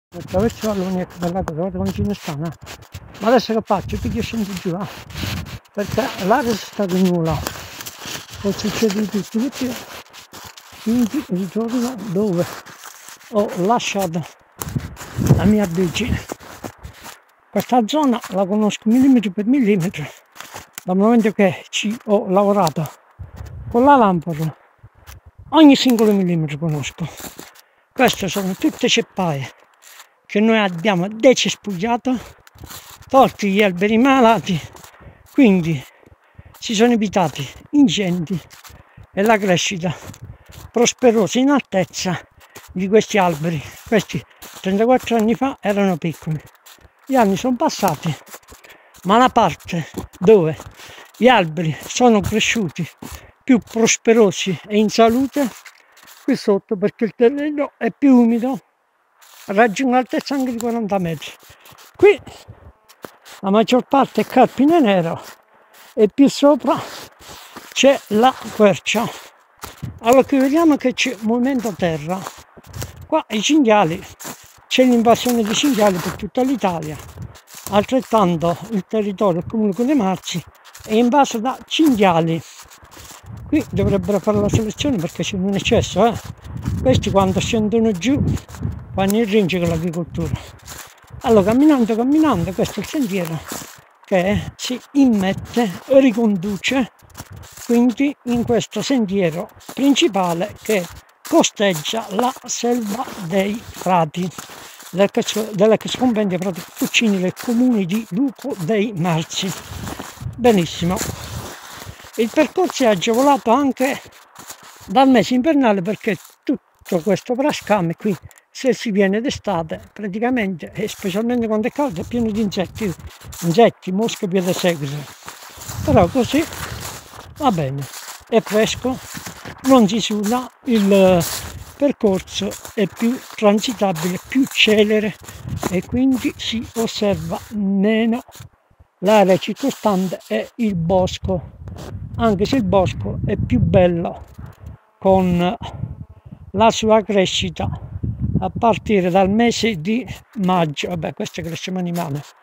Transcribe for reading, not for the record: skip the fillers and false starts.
Attraverso l'Allonia che bella cosa, guarda come ce ne stanno. Ma adesso che faccio? Piglio e scendi giù, perché l'aria si sta di nulla. Poi succede di tutto, quindi ritorno dove ho lasciato la mia bici. Questa zona la conosco millimetro per millimetro dal momento che ci ho lavorato con la lampada. Ogni singolo millimetro conosco. Queste sono tutte ceppaie che noi abbiamo decespugliato, tolti gli alberi malati, quindi si sono evitati incendi e la crescita prosperosa in altezza di questi alberi. Questi 34 anni fa erano piccoli, gli anni sono passati, ma la parte dove gli alberi sono cresciuti più prosperosi e in salute qui sotto, perché il terreno è più umido, raggiunge un'altezza anche di 40 metri. Qui la maggior parte è carpine nero e più sopra c'è la quercia. Allora qui vediamo che c'è movimento terra. Qua i cinghiali, c'è l'invasione di cinghiali per tutta l'Italia, altrettanto il territorio del comune con le Marci è invaso da cinghiali. Qui dovrebbero fare la selezione perché c'è un eccesso, questi quando scendono giù fanno il ringe con l'agricoltura. Allora camminando, questo è il sentiero che si immette e riconduce quindi in questo sentiero principale che costeggia la selva dei Frati, dell'ex compendio Frati Cappuccini del comune di Luco dei Marci. Benissimo. Il percorso è agevolato anche dal mese invernale perché tutto questo frascame qui, se si viene d'estate, praticamente, e specialmente quando è caldo, è pieno di insetti, mosche, piede secche. Però così va bene, è fresco, non si suda, il percorso è più transitabile, più celere e quindi si osserva meno l'area circostante e il bosco, anche se il bosco è più bello con la sua crescita a partire dal mese di maggio. Vabbè, questo è crescita animale.